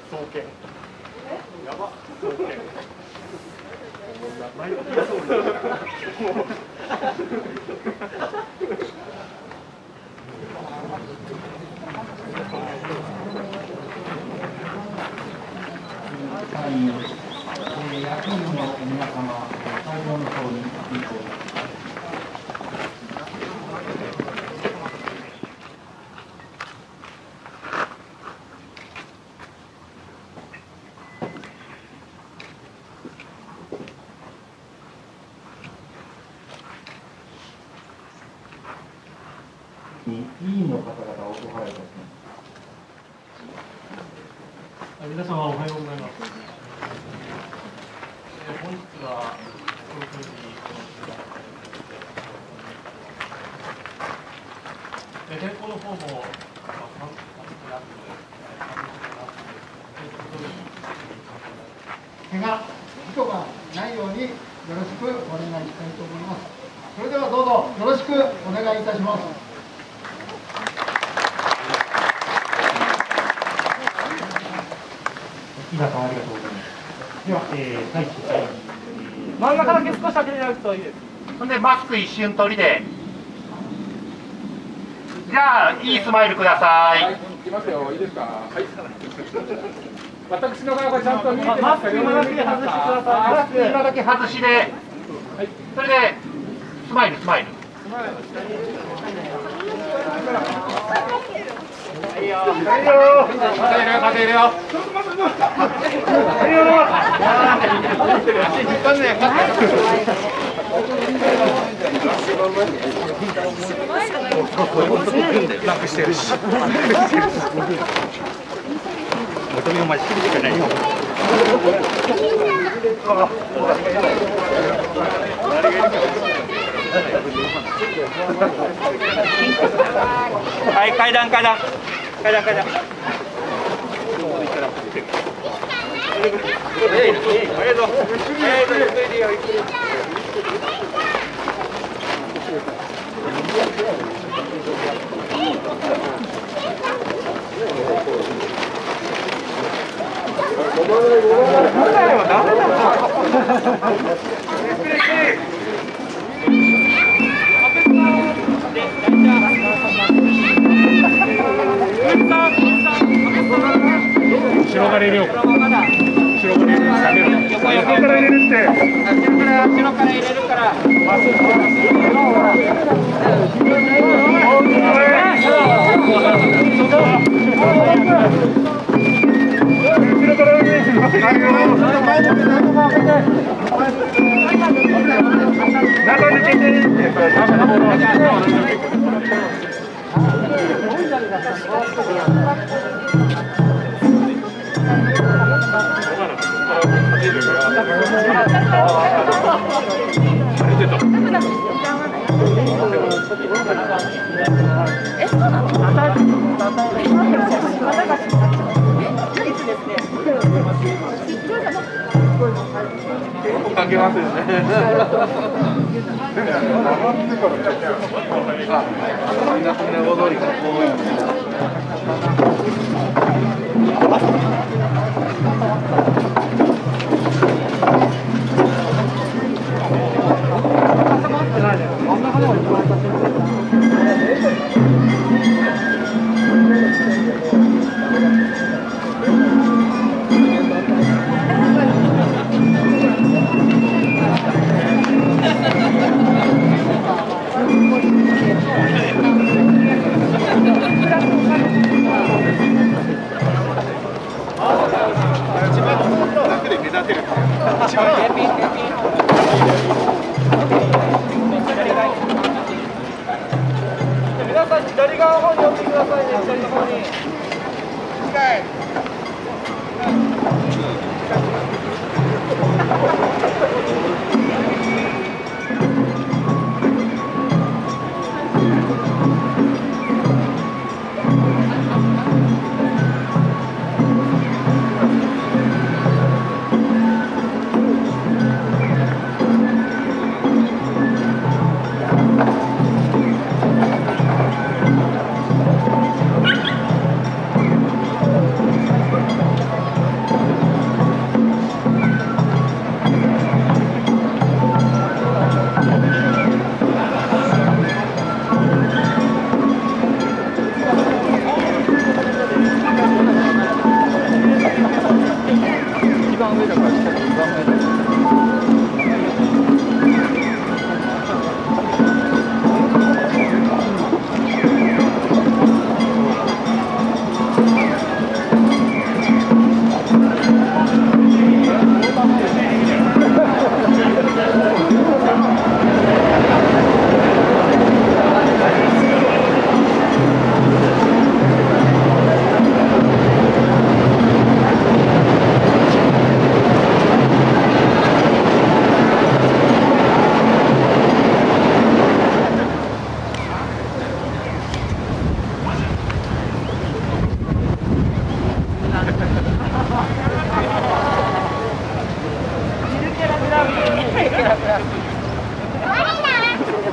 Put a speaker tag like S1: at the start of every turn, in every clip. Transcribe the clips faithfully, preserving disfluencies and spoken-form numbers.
S1: 双剣。やば。双剣。毎回そうです。
S2: 役員の皆様、会場の方に移行。委員の方々をおはようございます。
S1: 皆様おはようございます。えー、本日は早朝にえー、天候の方も
S3: 怪我、事故がないようによろしくお願いしたいと思います。それではどうぞよろしくお願いいたします。
S2: 皆さんありがとうございます。では、えー、第一回
S1: 真ん中だけ少し開けていただくといいです。
S4: ほんでマスク一瞬取りで。じゃあいいスマイルください。はい、いきますよ。いいですか。はい。私の側がちゃんと見えてますか。
S1: 今だけ外してください。
S4: マスク今だけ外しで。はい。それでスマイルスマイル。いいよ。いいよ。肩入れよ、肩入れよ。いいよ。足引っ張んね。楽してるし。求めお前仕切りしかないよ。はい、階段階段階段階段。
S1: 後ろから入れようか。後ろから入れる。下げる。横横から入れるって。後ろから後ろから入れるから。中抜けていって。
S5: え、そうなの？
S4: かけますよね。みんなみんな踊りが多い。
S1: 皆さん左側の方に寄ってくださいね。左の方に。近い。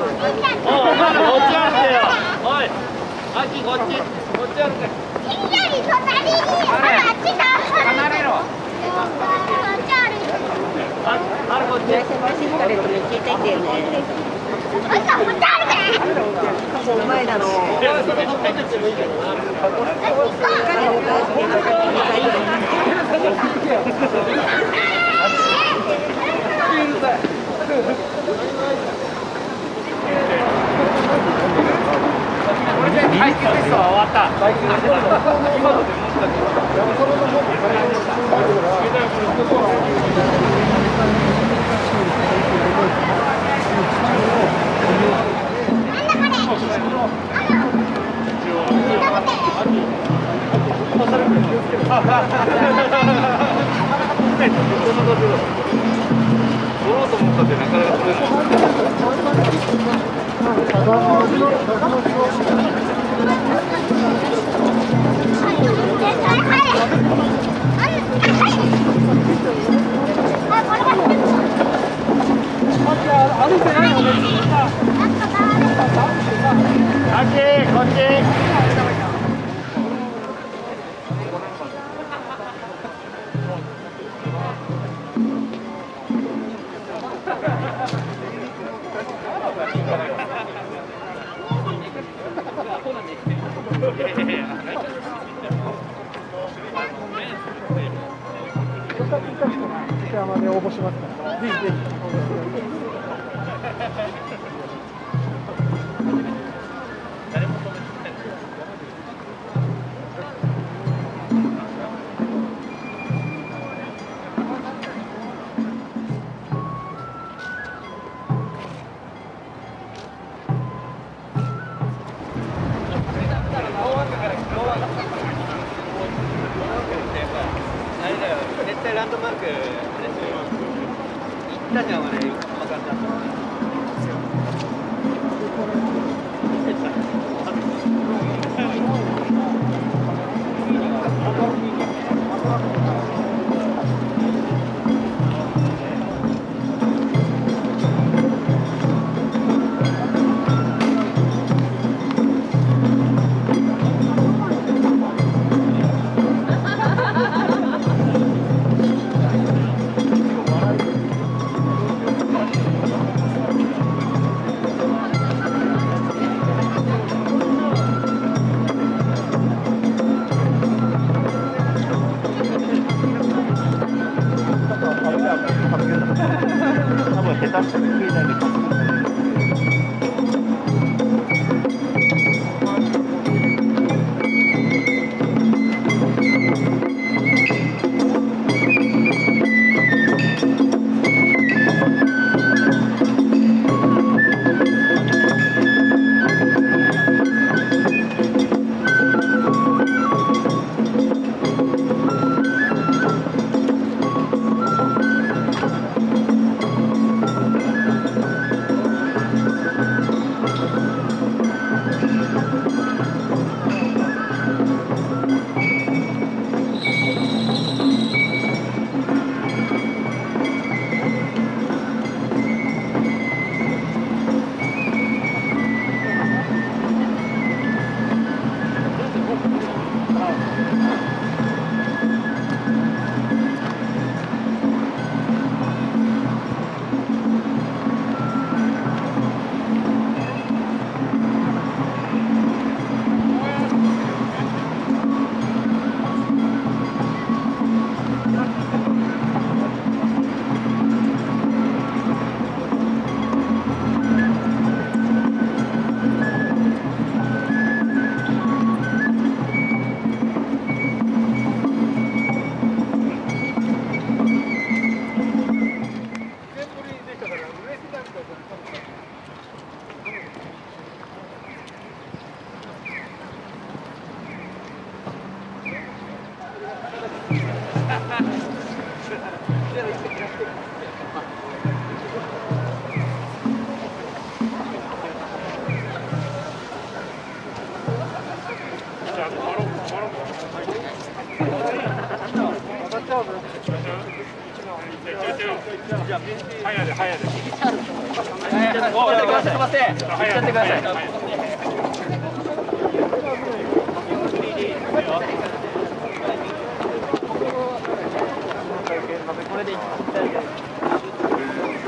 S1: 早いで早いで。 ってください。行っちゃってください。これで行ったり。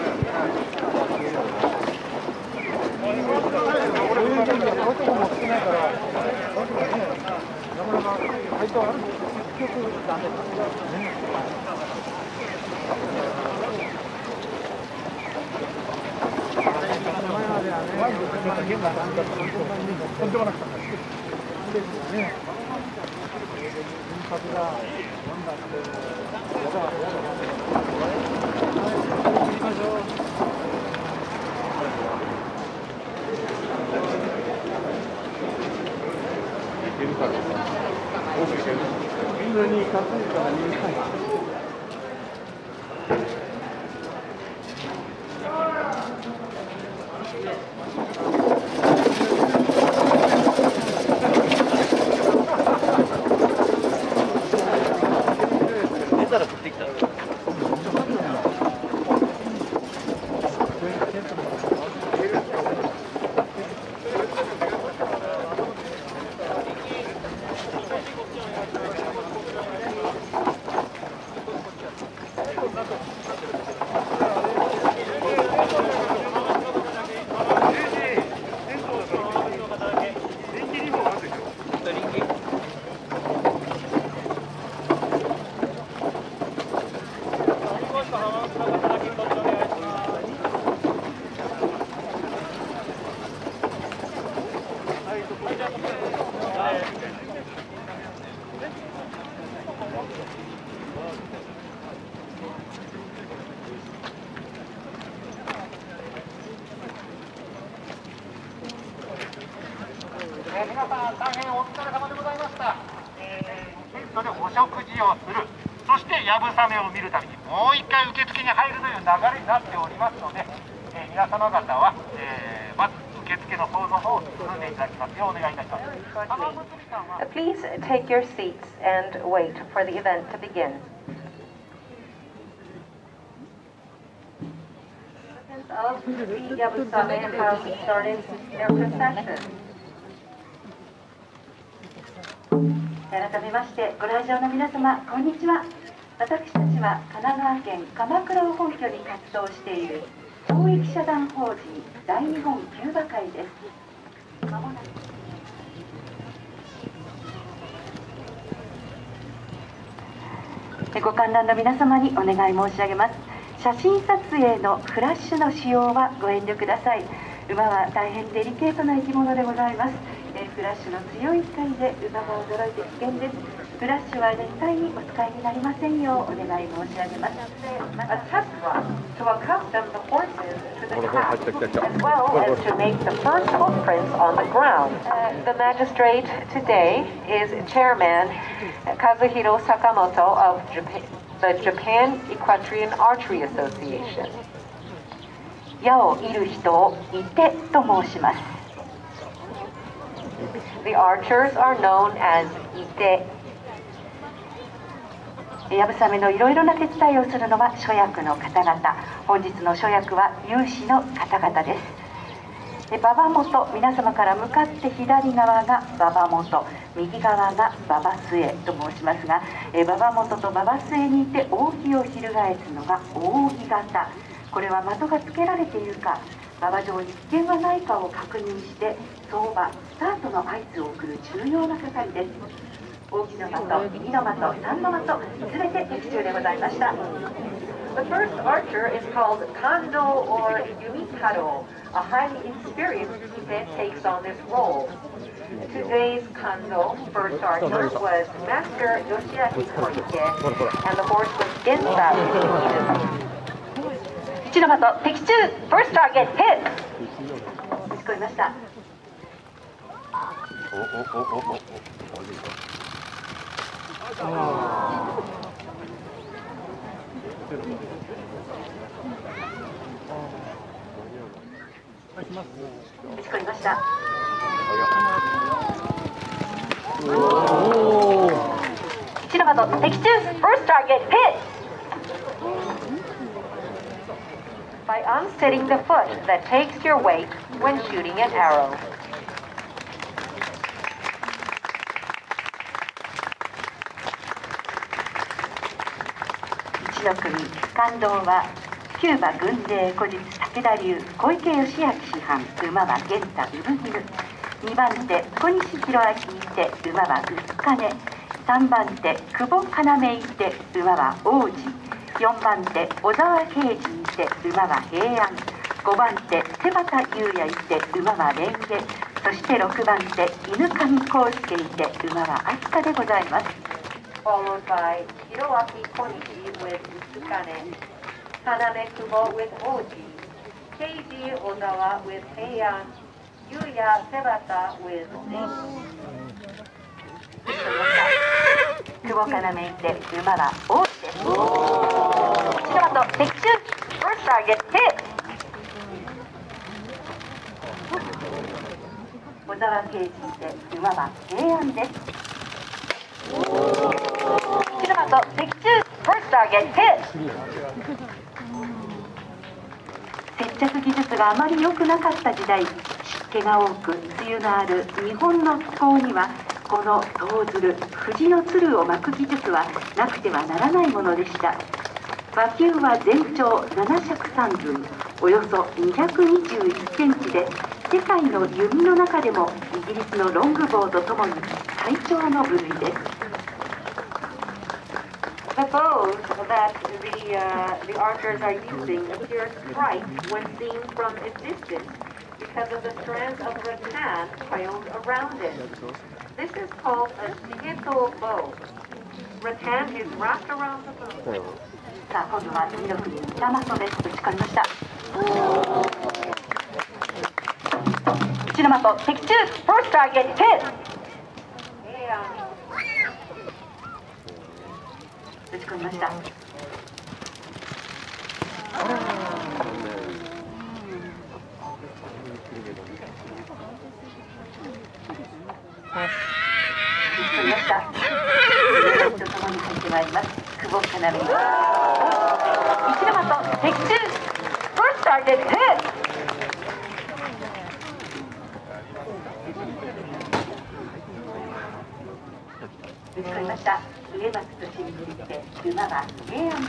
S5: 皆さん大変お疲れ様でございました。えー、テントでお食事をする、そしてやぶさめを見るためにもう一回受付に入るという流れになっておりますので、えー、皆様方は、えー、まず受付の方の方を進んでいただきますようお願いいたします。
S6: Please take your seats and wait for the event to begin. Of the Yabusame have started their procession. 改めましてご来場の皆様こんにちは。私たちは神奈川県鎌倉を本拠に活動している公益社団法人大日本キューバ会です。まもなくご観覧の皆様にお願い申し上げます。写真撮影のフラッシュの使用はご遠慮ください。馬は大変デリケートな生き物でございます。えフラッシュの強い光で馬が驚いて危険です。フラッシュは絶対にお使いになりませんようお願い申し上げます。A test run to accustom the horses to the track, as well as to make the first footprints on the ground. Uh, the magistrate today is Chairman Kazuhiro Sakamoto of Japan. The Japan Equestrian Archery Association. 矢を射る人を射手と申します。The archers are known as 射手。やぶさめのいろいろな手伝いをするのは諸役の方々。本日の諸役は有志の方々です。馬場元、皆様から向かって左側が馬場元、右側が馬場末と申しますが、馬場元と馬場末にいて扇を翻すのが扇形。これは的がつけられているか、馬場上に危険はないかを確認して相場スタートの合図を送る重要な係です。扇の的、右の的、三の的、すべて的中でございました。The first archer is called Kando or Yumikado. A highly experienced event takes on this role. Today's Kando first archer was Master Yoshiaki Koike, and the horse was Gensa. 一の的、的中 First target hit! 聞こえました。おおおおおお。聞こえました。一の的、的中 First target hit! By unsteadying the foot that takes your weight when shooting an arrow. いちの組感動はキューバ軍勢古実武田流小池義明師範馬は源太産犬にばん手小西弘明いて馬は薄金さんばん手久保要いて馬は王子よんばん手小沢慶次いて馬は平安ごばん手手畑裕也いて馬は蓮華そしてろくばん手犬上康介いて馬は飛鳥でございます。Followed by 弘明小西 with 薄金要久保 with 王子慶次小沢 with 平安裕也手畑 with 久保要いて馬は王子です。一番と的中 First target hit 小沢慶次いて馬は平安です。一番と的中 First target hit 接着技術があまり良くなかった時代湿気が多く梅雨のある日本の気候にはこの胴鶴藤の鶴を巻く技術はなくてはならないものでした。馬球は全長なな尺さんぶんおよそにひゃくにじゅういちセンチで世界の弓の中でもイギリスのロングボウとともに最長の部類です。The bows that the, uh, the archers are using appear striped when seen from a distance because of the strands of rattan coiled around it. This is called a shigeto bow. Rattan is wrapped around the bow. さあ今度はにの組北松です。打ち込みました。一の的的中 First target hit 打ち込みました。打ち込みました。とともに入ってまいります。久保要美。一の的的中 First target hit 打ち込みました。上松と信じて馬は平安です。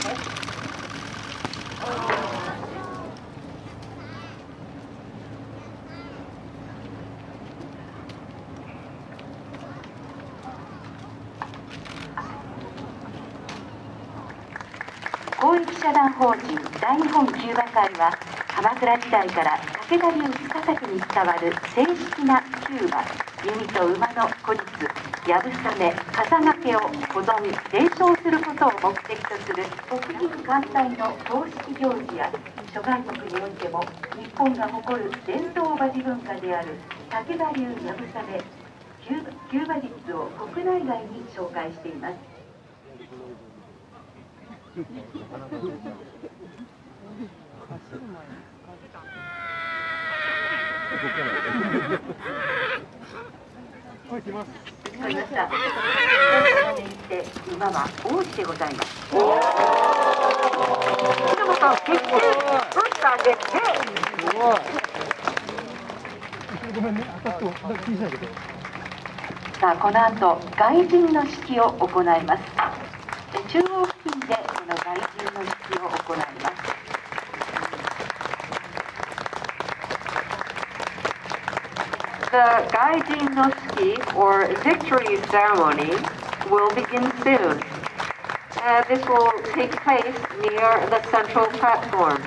S6: 公益社団法人大日本キューバ会は鎌倉時代から武田流深作に伝わる正式なキューバ弓と馬の古実やぶさめ笠掛けを保存伝承することを目的とする国民艦隊の公式行事や諸外国においても日本が誇る伝統馬事文化である武田流やぶさめキューバ、キューバ実を国内外に紹介しています。
S4: はい、来ます。
S6: わかりました。馬は王子でございます。おお。一の的的中 First target hit
S4: すごい。ごめんね、当たっても小さいけど。
S6: さあこの後外陣の式を行います。中央付近でこの外陣の式を行います。
S7: The Gaijin no Suki, or victory ceremony, will begin soon. Uh, this will take place near the central platform.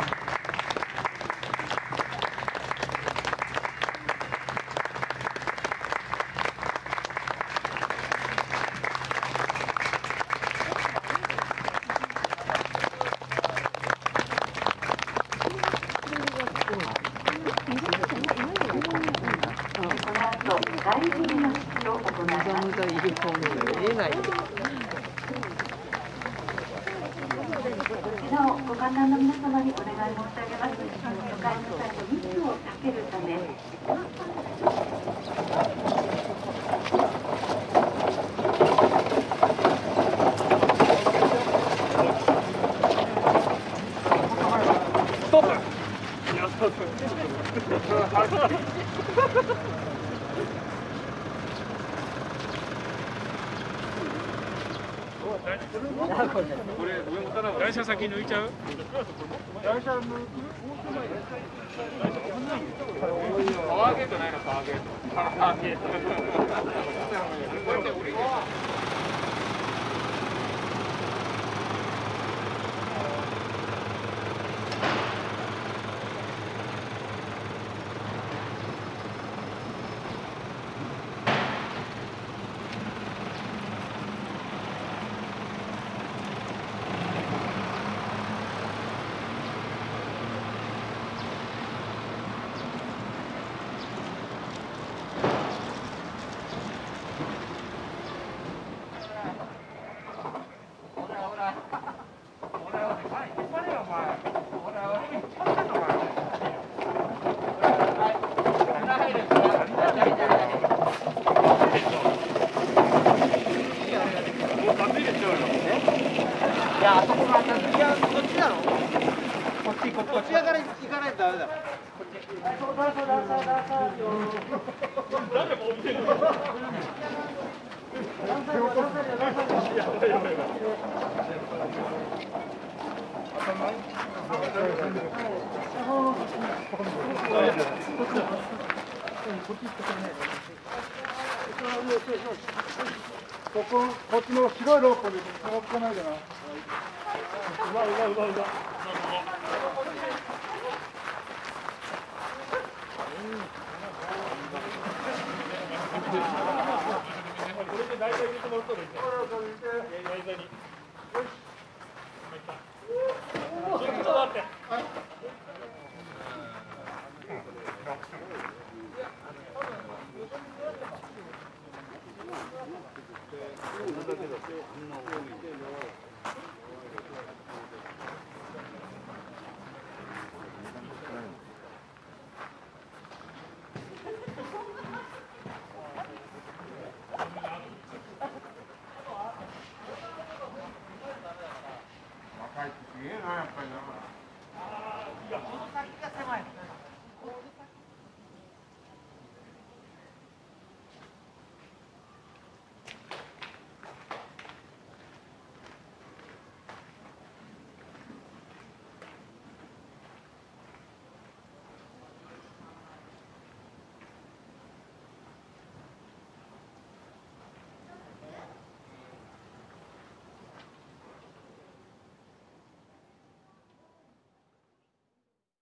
S1: 台車先抜いちゃう？台車抜く？パワーゲートないの？パワーゲート。パワーゲート。
S4: いや、あそこが、いや、こっちだろ。こっち、こっち側から行かないとダメだ。こっち。誰も見てる。
S3: ここ、こっちの白いロープで繋がってないじゃない。うまいうまいうまいうまい。これで大体入れてもらったらいいんだよ。間に。よし。ちょっと待って。